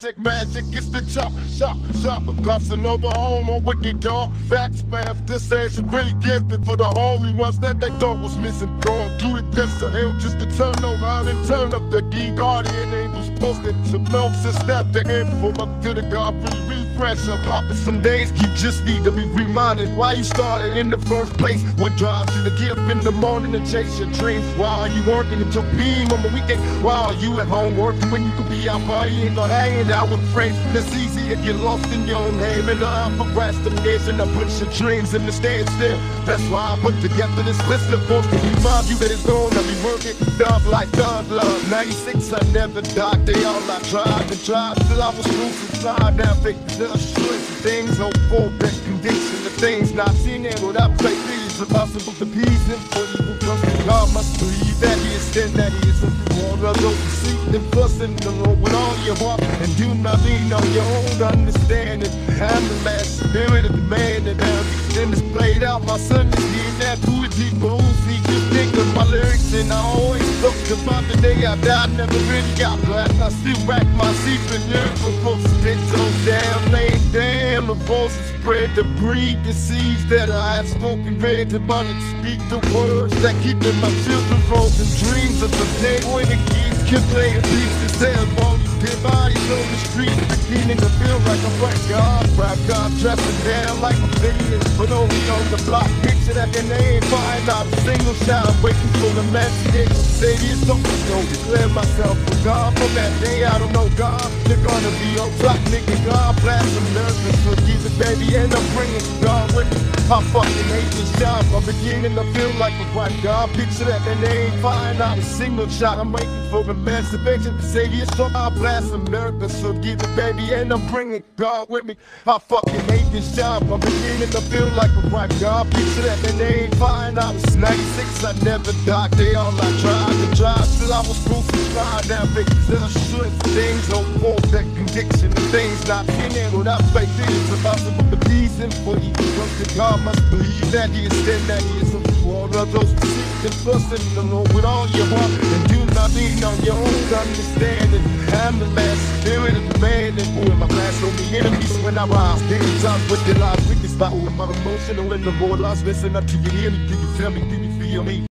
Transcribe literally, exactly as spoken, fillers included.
Take magic, it's the chop, chop, chop. I'm crossing over home on wicked dog. Facts, man, this ain't really gifted for the only ones that they thought was missing. Going through the depths of hell just to turn around and turn up the key. Guardian angels posted some notes and snap the info up to the God. Really refresh up. Popping some days, you just need to be reminded why you started in the first place. What drives you to get up in the morning and chase your dreams? Why are you working until P M on the weekend? Why are you at home working when you could be out partying or hanging out with friends? It's easy to get lost in your own name and I'm procrastination. I put your dreams in the standstill. That's why I put together this list of folks to remind you that it's gonna be working. Dog like dog love. ninety-six, I never died. They all I tried and tried till I was crucified. Now they just should things hope for that condition. The things not seen and without faith is impossible to please him. For you who trust in God must believe that he is then that he is a reward of those who seek and trust in the Lord with all your heart and do nothing on your own understanding. I'm the last spirit of the man that has been displayed out. My son is here, that who is he goes. He just think of my lyrics and I always look about the day I died. Never really got glad. I still rack my seat and lyrical folks spit so damn late. Damn, the voices spread to breed the seeds that I have spoken. Read to money to speak the words that keep in my children frozen dreams of the day when the kids can play a piece to tell all these dead bodies on the street, beginning to feel like a black God, black God dressing down like a villain, but only on the block. Picture that and they ain't find out a single shot. I'm waiting for the message. Say this don't go declare myself for God. From that day I don't know God. They're gonna be on top, nigga. God blast some nervous, forgive it, baby, and I'm bringing God with me. I fucking hate this job. I'm beginning to feel like a black God. Picture that and they ain't find out a single shot. I'm waiting for emancipation to say this so I blast America. So give it, baby, and I'm bringing God with me. I fucking hate this job. I'm beginning to feel like a white God. Picture that and they ain't find out. It's ninety-six, I never died. They all I tried to drive till I was crucified. Now victims of should things don't fall that conviction. The things not in there without faith. It's impossible to please him. For you trust in God must believe that he is then that he is a reward of those who seek and trust in the Lord with all your heart and do not lean on your own understanding. I'm the last spirit of the man and who am I blast on the enemies when I rise. Getting top with the lies, with this battle. I'm emotional in the more lies. Listen up to you, hear me, do you feel me, do you feel me?